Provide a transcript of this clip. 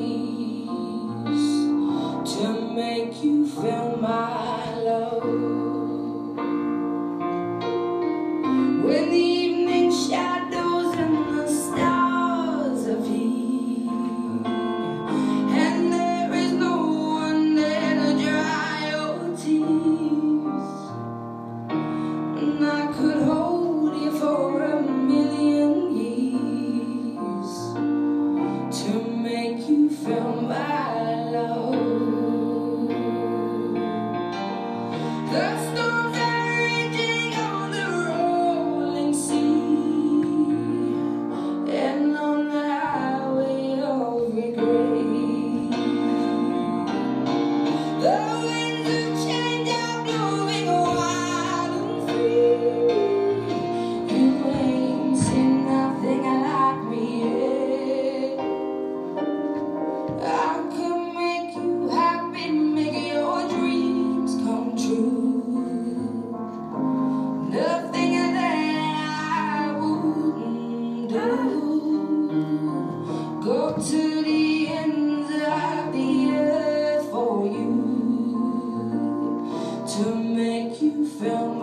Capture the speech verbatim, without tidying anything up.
to make you feel my love. When the evening shadows and the stars appear, and there is no one there to dry your tears, and I could hold you for a million years to make you feel my love. The storms are raging on the rolling sea, and on the highway of regret. The winds of change are blowing wild and free. You ain't seen nothing like me yet. I can make you happy, make your dreams come true. Nothing that I wouldn't do. Go to the ends of the earth for you, to make you feel